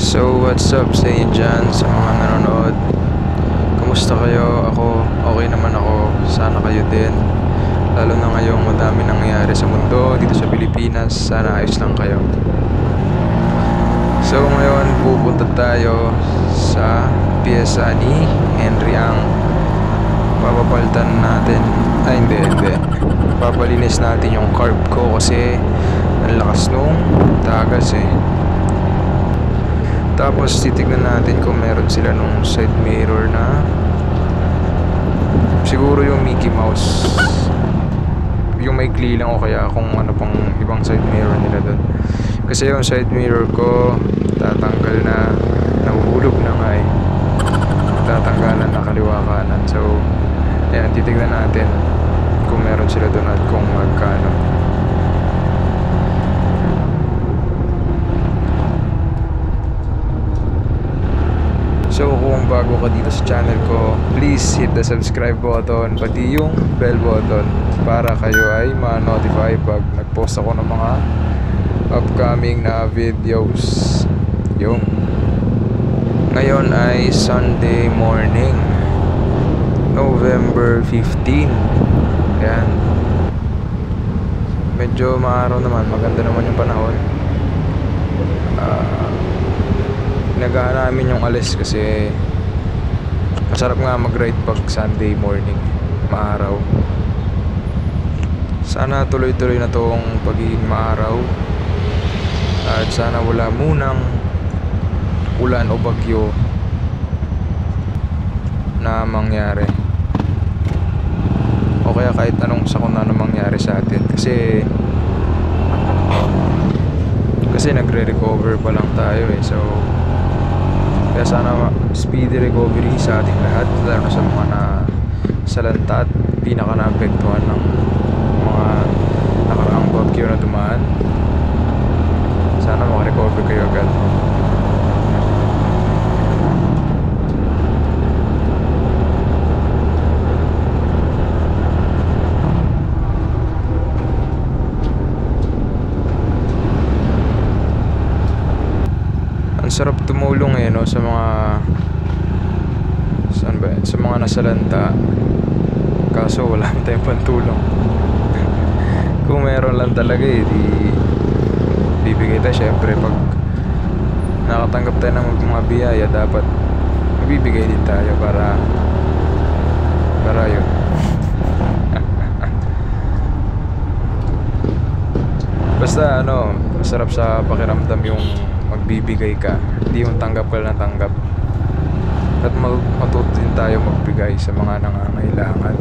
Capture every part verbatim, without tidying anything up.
So what's up sa inyo dyan, sa mga nanonood? Kamusta kayo? Ako, okay naman ako. Sana kayo din. Lalo na ngayong madami nangyayari sa mundo, dito sa Pilipinas. Sana ayos lang kayo. So ngayon, pupunta tayo sa piyesa ni Henry Ang. Papapalitan natin. Ay, hindi, hindi. Papalinis natin yung carb ko kasi ang lakas nung tagas eh. Tapos titignan natin kung meron sila nung side mirror na siguro yung Mickey Mouse, yung may maikli lang o kaya kung ano pang ibang side mirror nila doon. Kasi yung side mirror ko tatanggal na, nahuhulog na nga eh, tatanggalan na kaliwa kanan. So ayan, titignan natin kung meron sila doon at kung magkano. So kung bago ka dito sa channel ko, please hit the subscribe button, pati yung bell button para kayo ay ma-notify pag nag-post ako ng mga upcoming na videos. Yung ngayon ay Sunday morning, November fifteenth. Ayan, medyo maaraw naman, maganda naman yung panahon. uh, Nagahan namin yung alis kasi masarap nga mag-ride pag Sunday morning, maaraw. Sana tuloy-tuloy na tong pagiging maaraw at sana wala munang ulan o bagyo na mangyari, o kaya kahit anong sakuna na mangyari sa atin, kasi kasi nagre-recover pa lang tayo eh. So kaya sana speedy recovery sa ating lahat, lalo na sa mga na salanta at pinaka naapektuhan ng mga nakaraang bagyo na dumaan. Sana makarecover kayo agad. Ang sarap tumulong eh, no, sa mga saan ba, sa mga nasalanta, kaso wala tayong pantulong. Kung meron lang talaga eh, di bibigay tayo. Syempre pag nakatanggap tayo ng mga biyaya, dapat magbibigay din tayo para para yun. Basta ano, masarap sa pakiramdam yung magbibigay ka, hindi yung tanggap ka lang tanggap. At matuto din tayo magbigay sa mga nangangailangan.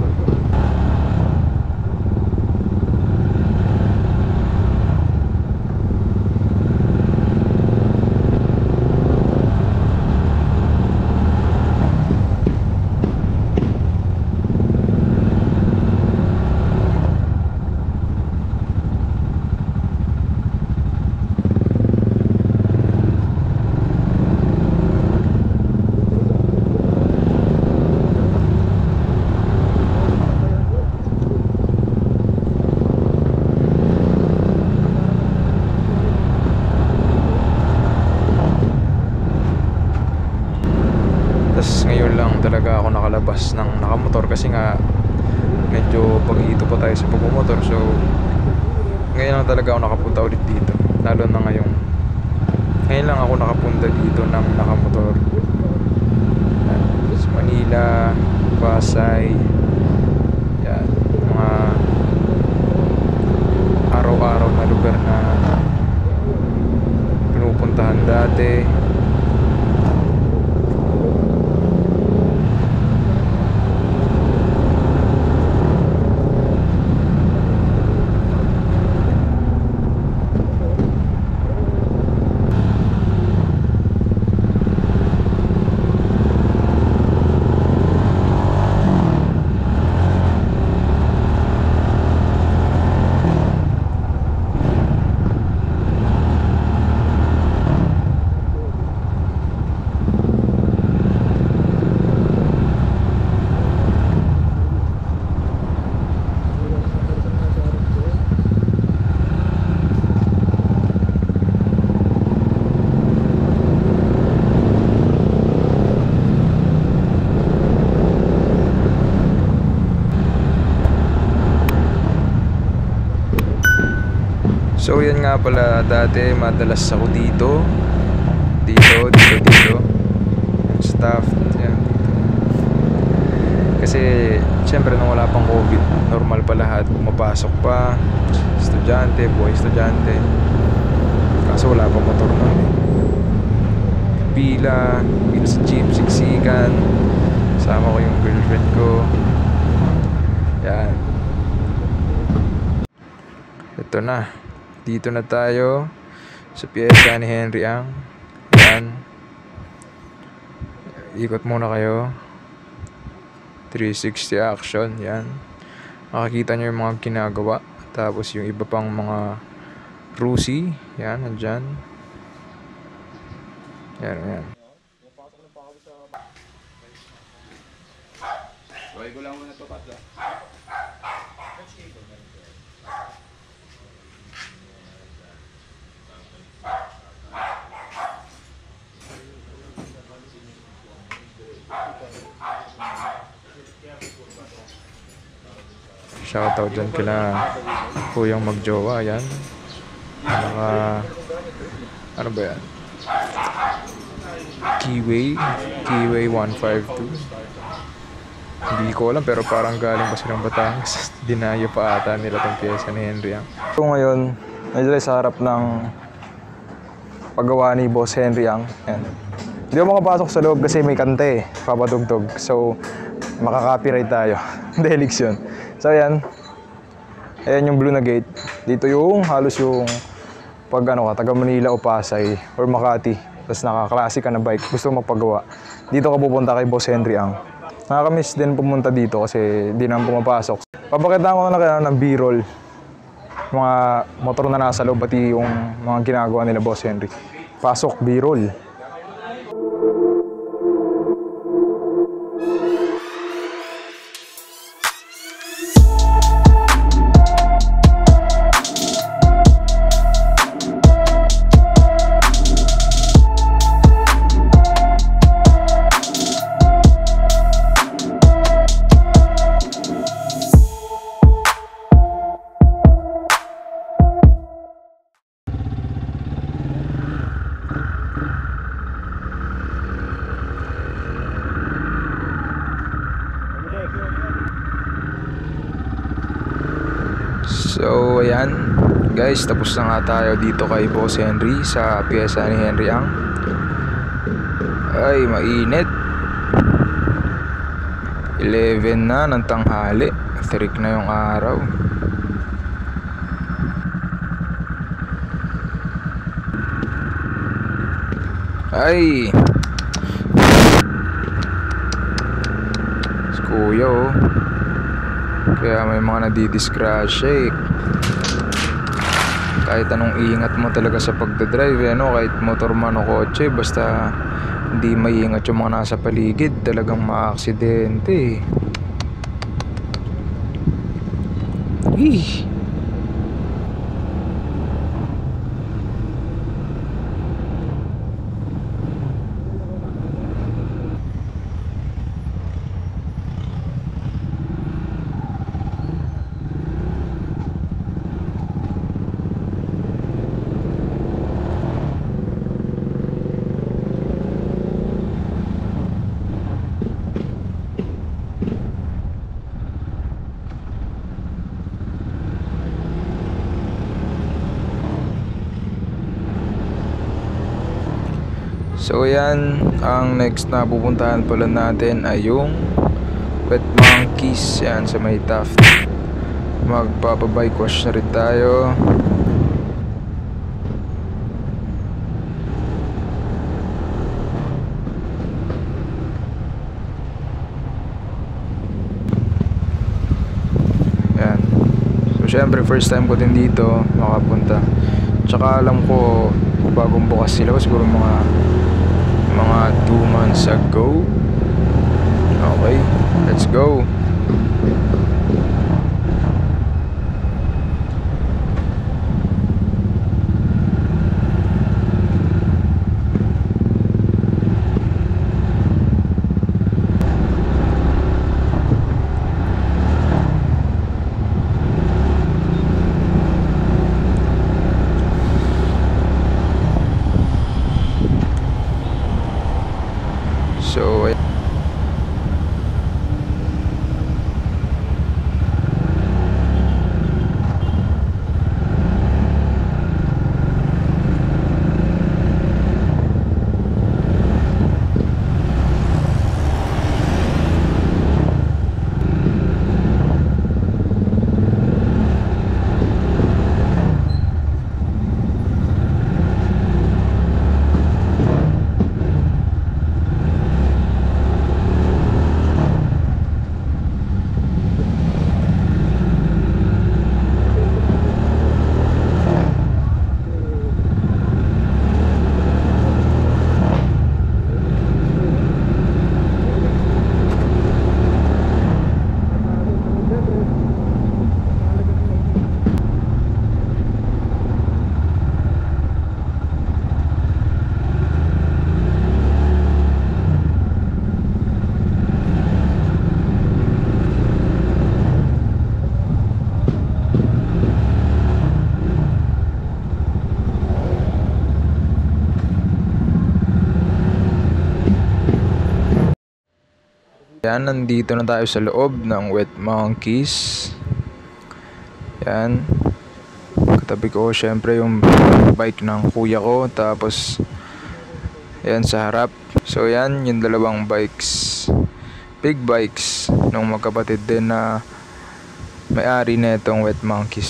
Ngayon lang talaga ako nakalabas ng nakamotor kasi nga medyo pag-iito pa tayo sa pagmumotor. So ngayon lang talaga ako nakapunta ulit dito, lalo na ngayong ngayon lang ako nakapunta dito ng nakamotor. Sa Manila, Pasay, yan, mga araw-araw na lugar na pinupuntahan dati. So yan nga pala, dati madalas ako dito. Dito, dito, dito. Staff, yan. Kasi syempre nung wala pang COVID, normal pa lahat. Pumapasok pa, estudyante, buhay estudyante. Kaso wala pang motor nun eh. Pila, pila sa jeep, siksikan. Sama ko yung girlfriend ko. Yan. Ito na. Dito na tayo sa piyesta ni Henry Ang. Yan. Ikot muna kayo. three sixty action. Yan. Makikita nyo yung mga ginagawa. Tapos yung iba pang mga Rusi. Yan, nandyan. Yan, yan. Huwag ko lang muna ito, Patla. Shoutout dyan kila Kuyang Magjowa. Yan. Mga ano ba yan? Keyway Keyway one five two. Hindi ko alam pero parang galing pa silang Batangas. Dinayo pa ata nila tong pyesa ni Henry Ang. So ngayon, medyo sa harap ng paggawa ni Boss Henry Ang. Yan. Hindi ako makapasok sa loob kasi may kante, papadugtog. So makaka-copyright tayo. Delix yun. So ayan. Ayan yung blue na gate. Dito yung halos yung pag ano ka, taga Manila o Pasay or Makati. Tapos naka-classic ka na bike, gusto mo magpagawa. Dito ka pupunta kay Boss Henry Ang. Nakakamiss din pumunta dito kasi di naman pumapasok. Papakitaan ko na kaya ng B-roll. Mga motor na nasa loob, pati yung mga ginagawa nila Boss Henry. Pasok, B-roll. So ayan guys, tapos na nga tayo dito kay Boss Henry sa pyesa ni Henry Ang. Ay mainit, eleven na ng tanghali, tirik na yung araw. Ay si kuya oh, kaya may mga nadidisgrasya eh. Kahit anong ingat mo talaga sa pagdadrive eh, no? Kahit motor man o kotse, basta hindi maingat yung mga nasa paligid, talagang ma-aksidente eh. Ih. So yan, ang next na pupuntahan pala natin ay yung Wet Monkeys. Yan sa may Taft. Magpapabike wash na rin tayo. Yan. So syempre first time ko din dito makapunta. Tsaka alam ko bagong bukas sila, siguro mga mga two months ago. Okay, let's go. Yan, nandito na tayo sa loob ng Wet Monkeys. Yan. Katabi ko syempre yung bike ng kuya ko. Tapos yan sa harap. So yan, yung dalawang bikes. Big bikes nung magkapatid din na may-ari na itong Wet Monkeys.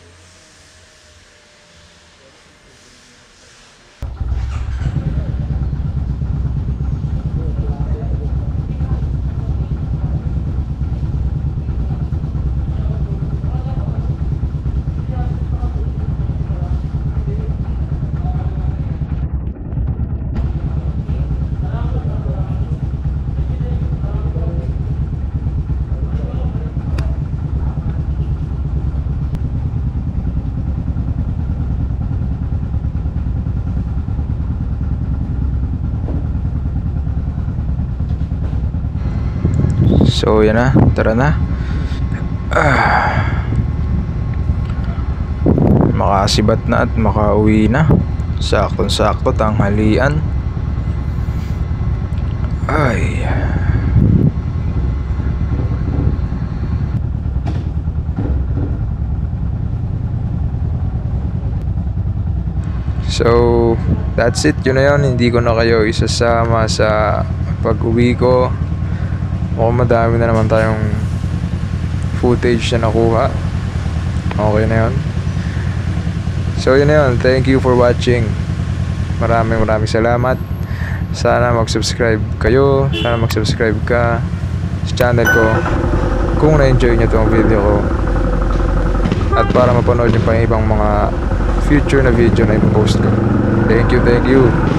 So yan na, tara na. Ah. Makasibat na at makauwi na. Saktong-sakto tanghalian. Ay. So that's it, yun na yun. Hindi ko na kayo isasama sa pag-uwi ko. O madami na naman tayong footage na nakuha. Okay na yun. So yun na yun. Thank you for watching. Maraming maraming salamat. Sana mag-subscribe kayo. Sana mag-subscribe ka sa channel ko kung na-enjoy nyo itong video ko. At para mapanood nyo pa yung ibang mga future na video na ipopost ko. Thank you, thank you.